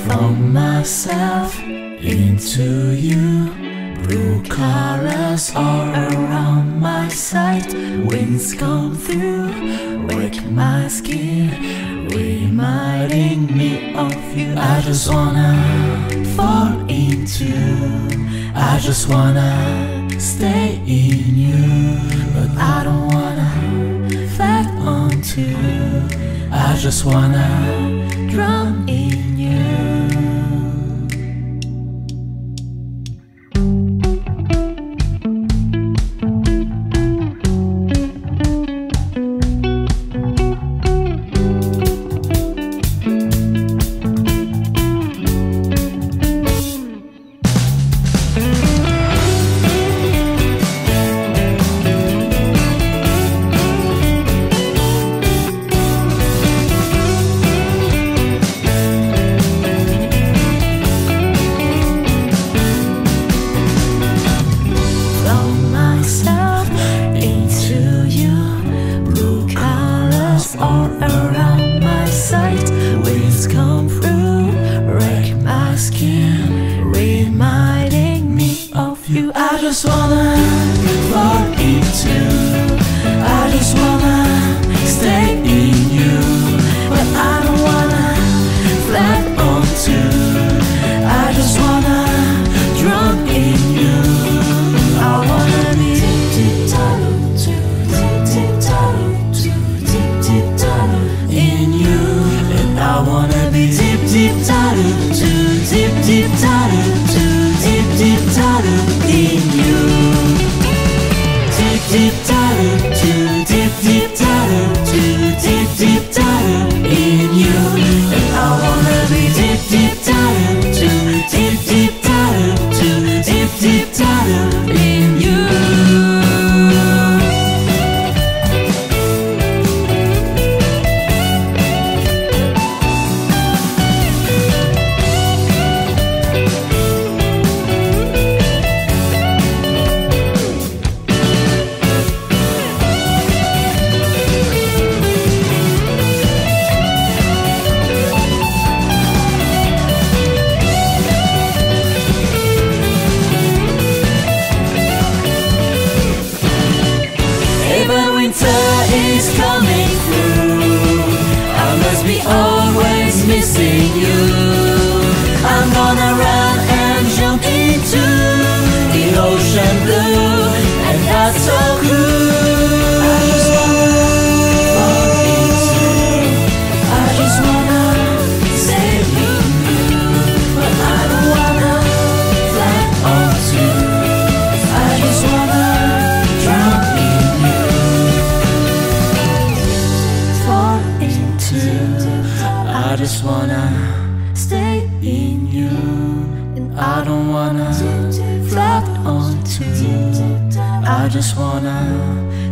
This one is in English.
from myself into you. Blue colors all around my sight. Winds come through, wake my skin, reminding me of you. I just wanna fall into, I just wanna stay in you, but I don't wanna flag onto, I just wanna drown in you. All around my sight, winds come through, wreck my skin, reminding me of you. I just wanna fall into, I just wanna stay in you, but I don't wanna flag onto, I just wanna drown in you. I wanna be in you, and I wanna be deep, deep, tired, too deep, deep, tired, too deep, deep, tired in you. Deep, deep, tired, too deep, deep, tired, too deep, deep, tired in you, and I wanna be deep, deep, tired, too deep, deep, tired, too deep, deep, tired in you. Even winter is coming through, I must be always missing you. I'm gonna run and jump into the ocean blue, and that's so cool. I just wanna fall into, I just wanna stay in you, but I don't wanna fly onto, I just wanna drown in you. I just wanna stay in you, and I don't wanna flat onto, I just wanna